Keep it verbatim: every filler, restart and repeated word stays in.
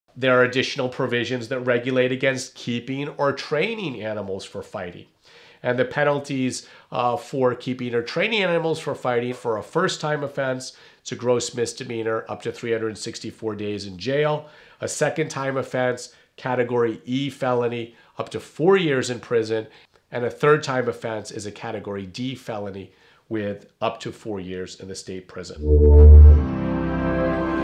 There are additional provisions that regulate against keeping or training animals for fighting. And the penalties uh, for keeping or training animals for fighting: for a first-time offense, it's a gross misdemeanor, up to three hundred sixty-four days in jail. A second-time offense, category E felony, up to four years in prison. And a third-time offense is a category D felony with up to four years in the state prison.